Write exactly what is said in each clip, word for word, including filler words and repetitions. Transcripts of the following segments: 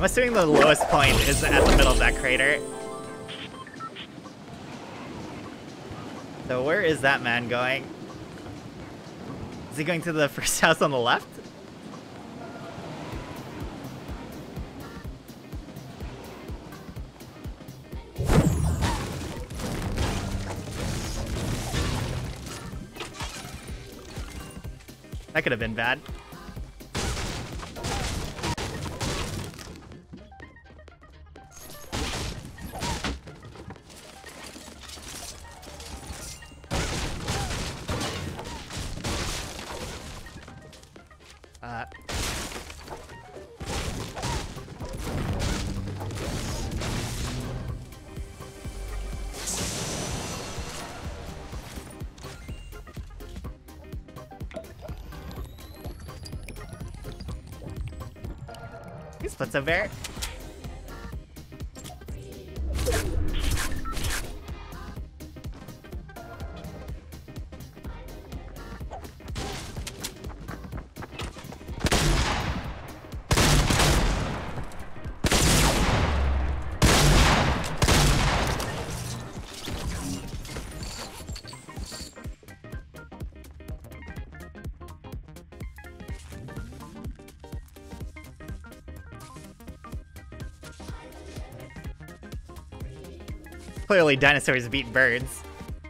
I'm assuming the lowest point is at the middle of that crater. So where is that man going? Is he going to the first house on the left? That could have been bad. Uh. He splits a bear. Clearly, dinosaurs beat birds.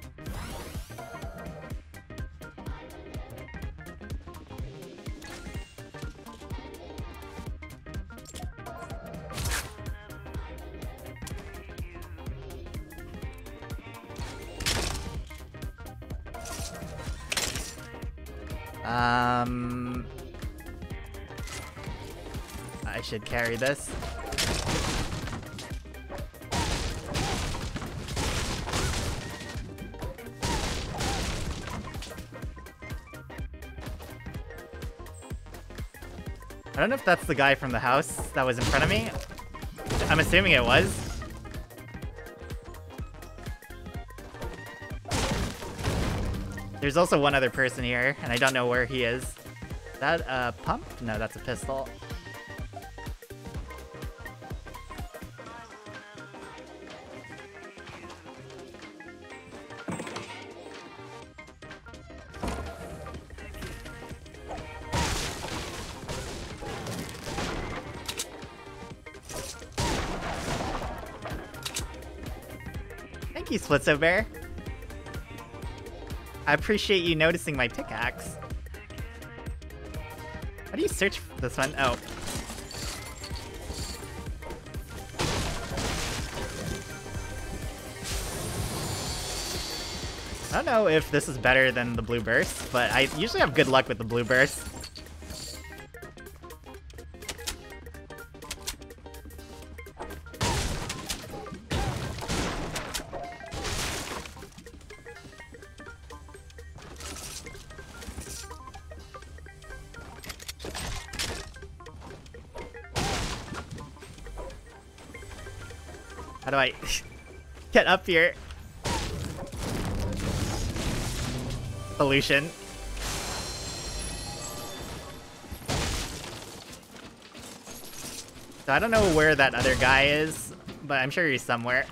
Um, I should carry this. I don't know if that's the guy from the house that was in front of me. I'm assuming it was. There's also one other person here, and I don't know where he is. Is that a pump? No, that's a pistol. Thank you, Splitso Bear. I appreciate you noticing my pickaxe. How do you search for this one? Oh. I don't know if this is better than the blue burst, but I usually have good luck with the blue burst. How do I get up here? Pollution. So I don't know where that other guy is, but I'm sure he's somewhere.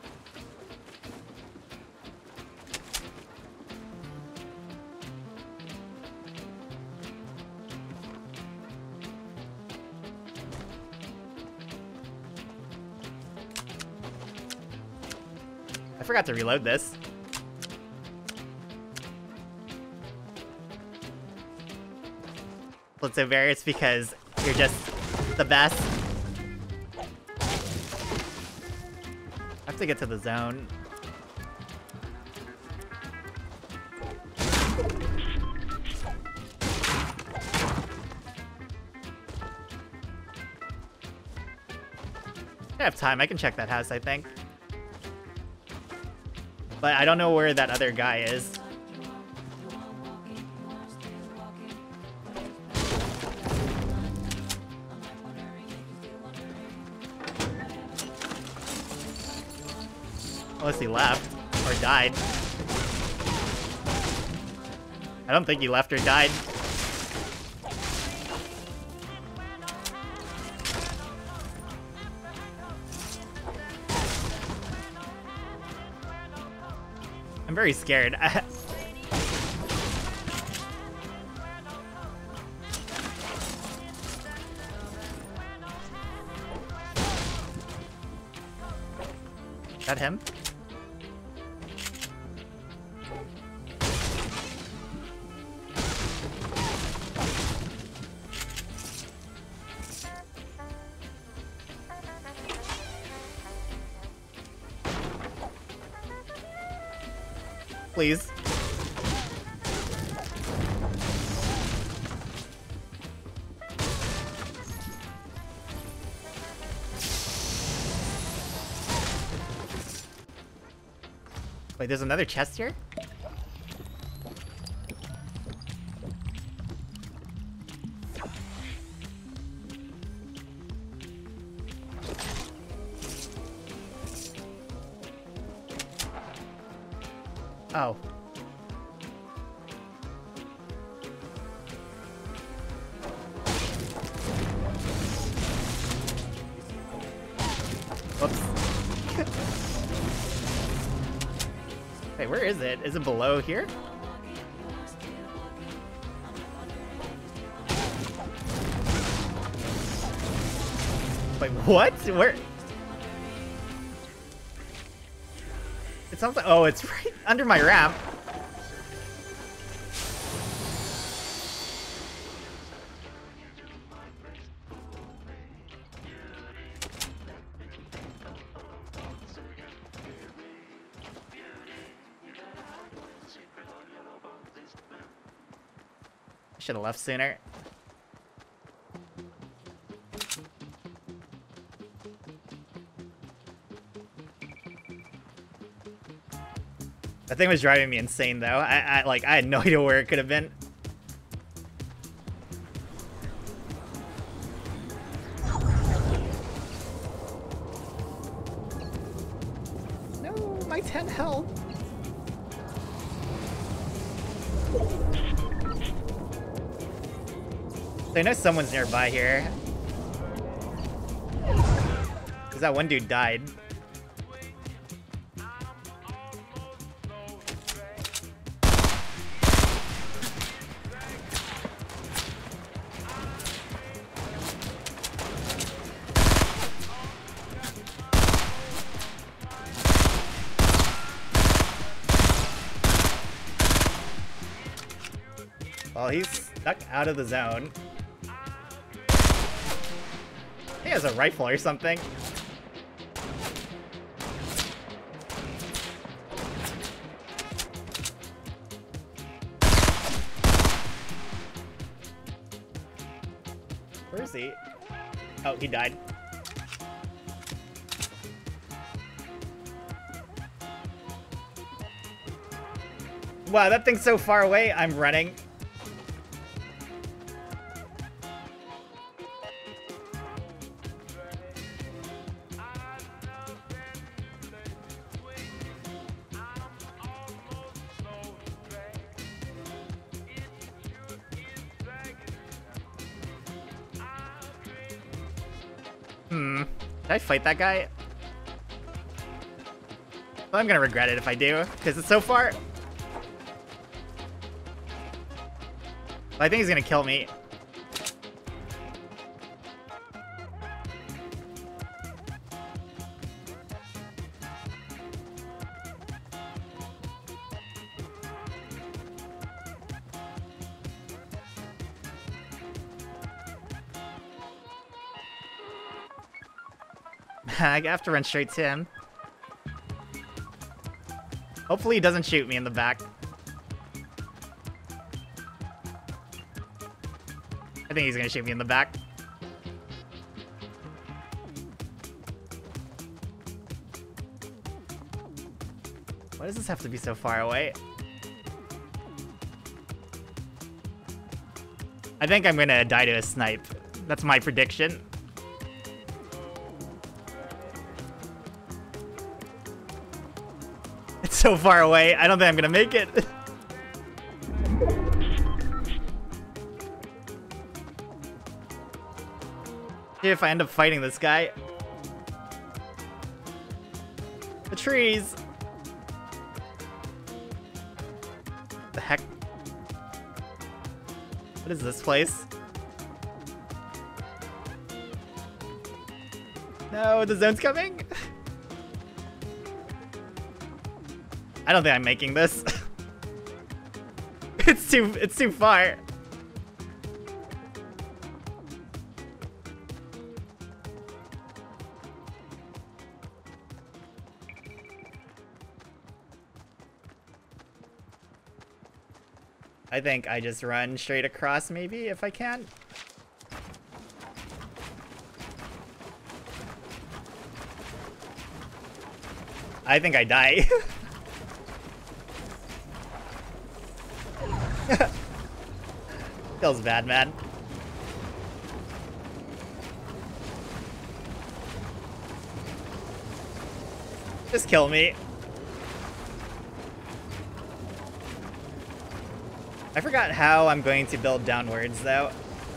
I forgot to reload this. Let's say various because you're just the best. I have to get to the zone. I have time, I can check that house, I think. But I don't know where that other guy is. Unless he left or died. I don't think he left or died. I'm very scared. Is that him? Please. Wait, there's another chest here? Oh. Whoops. Wait, where is it? Is it below here? Wait, what? Where? It sounds like, oh, it's right under my ramp. I should have left sooner. That thing was driving me insane, though. I, I like I had no idea where it could have been. No, my ten health. So I know someone's nearby here. Because that one dude died. Well, he's stuck out of the zone. He has a rifle or something. Where is he? Oh, he died. Wow, that thing's so far away, I'm running. Hmm. Did I fight that guy? Well, I'm gonna regret it if I do, because it's so far. I think he's gonna kill me. I have to run straight to him. Hopefully he doesn't shoot me in the back. I think he's gonna shoot me in the back. Why does this have to be so far away? I think I'm gonna die to a snipe. That's my prediction. It's so far away, I don't think I'm gonna make it. See if I end up fighting this guy. The trees. the heck? What is this place? No, the zone's coming! I don't think I'm making this. It's too, it's too far. I think I just run straight across maybe if I can. I think I die. Feels bad, man. Just kill me. I forgot how I'm going to build downwards, though.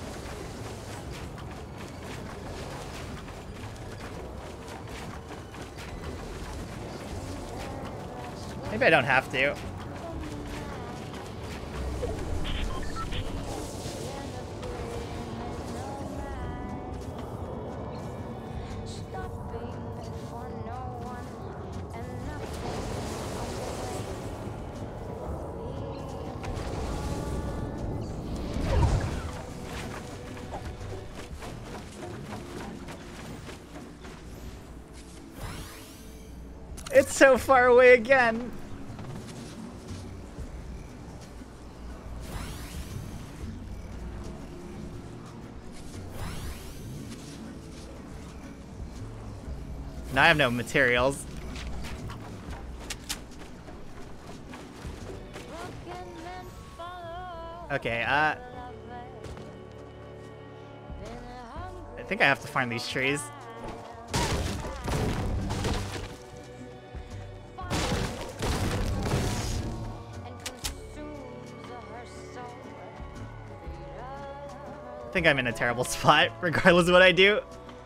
Maybe I don't have to. It's so far away again. Now I have no materials. Okay, uh... I think I have to find these trees. I think I'm in a terrible spot, regardless of what I do.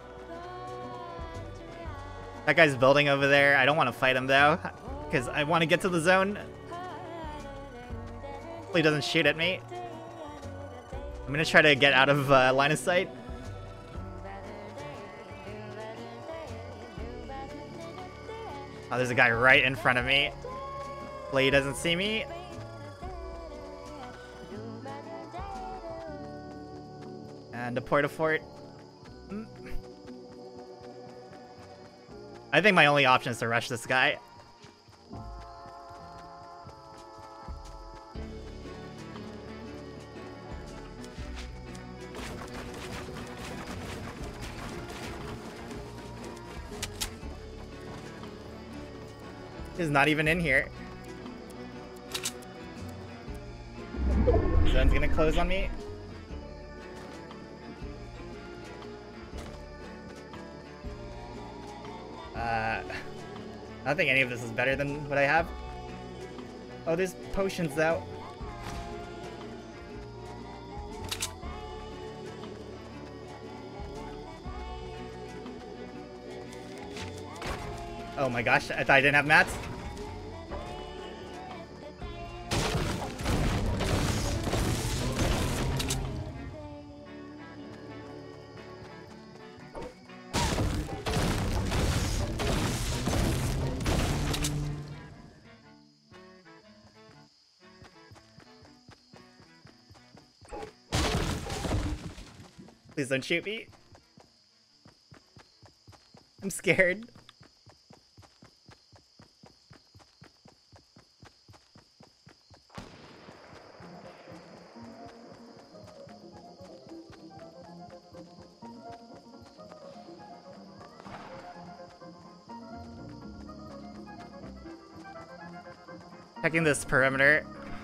That guy's building over there. I don't want to fight him, though, because I want to get to the zone. Hopefully he doesn't shoot at me. I'm going to try to get out of uh, line of sight. Oh, there's a guy right in front of me. Hopefully he doesn't see me. And a port-a-fort. Mm. I think my only option is to rush this guy. He's not even in here. Zone's gonna close on me. Uh, I don't think any of this is better than what I have. Oh, there's potions though. Oh my gosh, I thought I didn't have mats. Please don't shoot me. I'm scared. Checking this perimeter.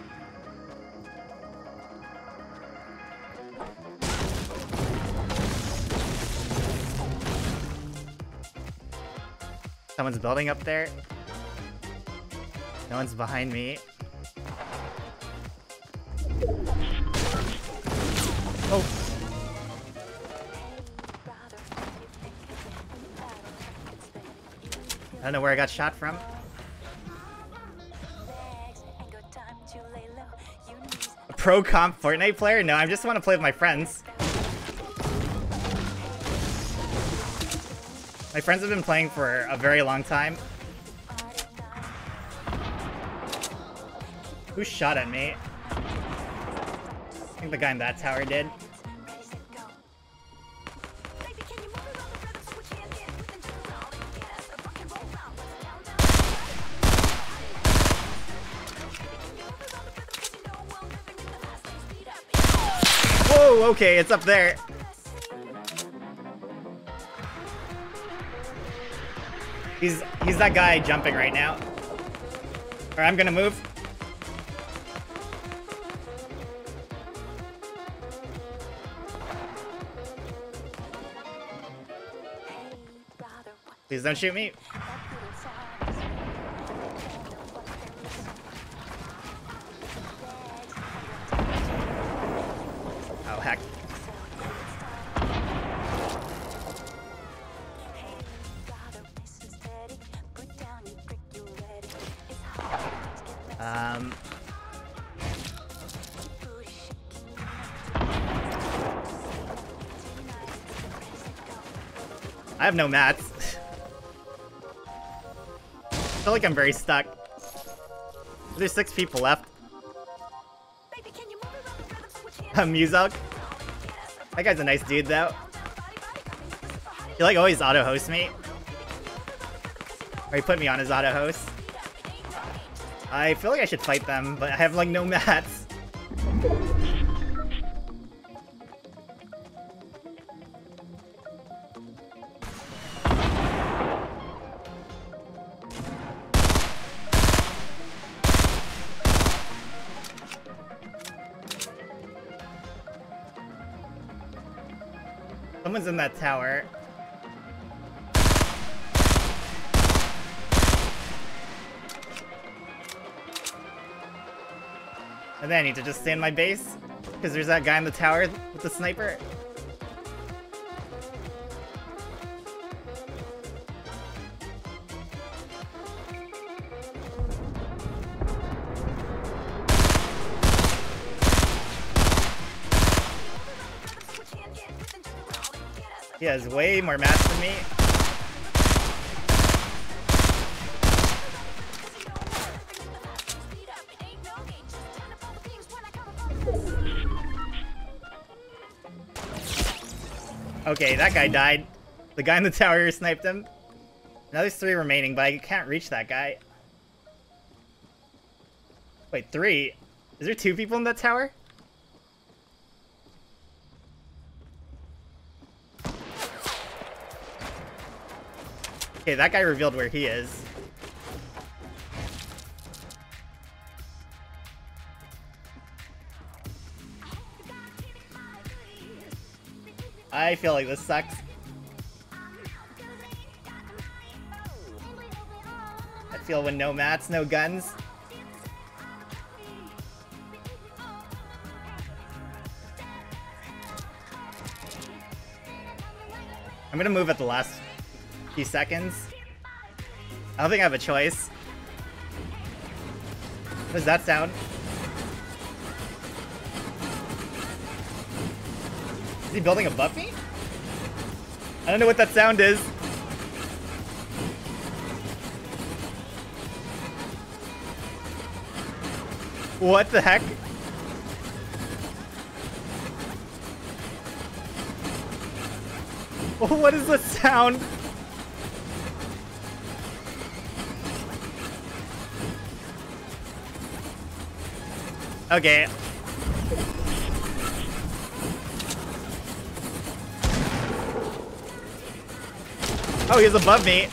Someone's building up there. No one's behind me. Oh. I don't know where I got shot from. pro comp Fortnite player? No, I just want to play with my friends. My friends have been playing for a very long time. Who shot at me? I think the guy in that tower did. Whoa, okay, it's up there. He's he's that guy jumping right now. Alright, I'm gonna move. Please don't shoot me. Oh, heck. Um... I have no mats. I feel like I'm very stuck. There's six people left. Uh, Muzok. That guy's a nice dude, though. He like always auto-hosts me. Or he put me on his auto-host. I feel like I should fight them, but I have like no mats. Someone's in that tower. And then I need to just stay in my base, because there's that guy in the tower with the sniper. He has way more mats than me. Okay, that guy died. The guy in the tower sniped him. Now there's three remaining, but I can't reach that guy. Wait, three? Is there two people in that tower? Okay, that guy revealed where he is. I feel like this sucks. I feel when no mats, no guns. I'm gonna move at the last few seconds. I don't think I have a choice. What does that sound? Is he building above me? I don't know what that sound is. What the heck? What is the sound? Okay. Oh, he's above me.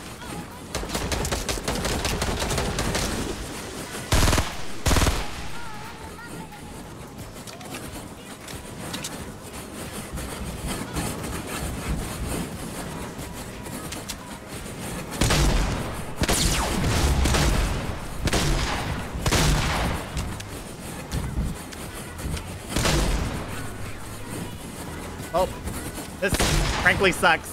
Oh, this frankly sucks.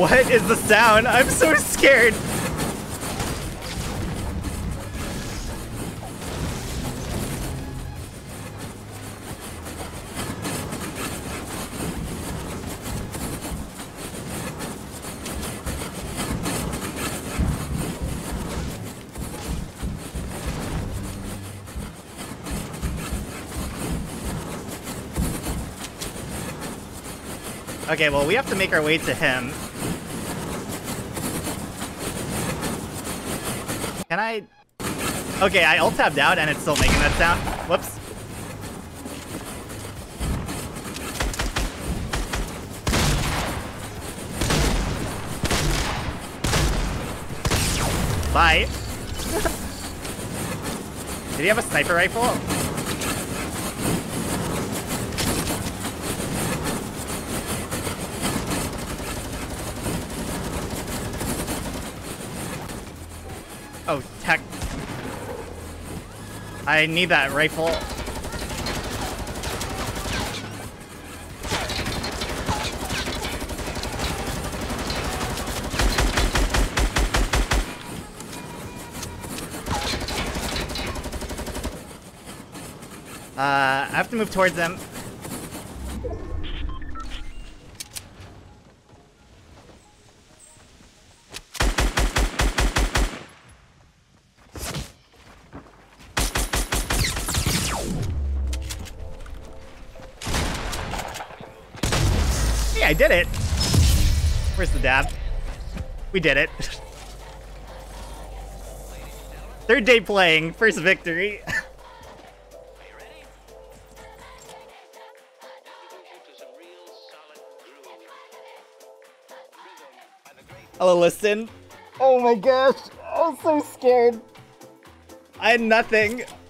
What is the sound? I'm so scared. Okay, well, we have to make our way to him. Can I... Okay, I alt-tabbed out and it's still making that sound. Whoops. Bye. Did he have a sniper rifle? Oh, tech. I need that rifle. Uh, I have to move towards them. I did it. Where's the dab? We did it. Third day playing, first victory. Hello, listen. Oh my gosh, I'm so scared. I had nothing.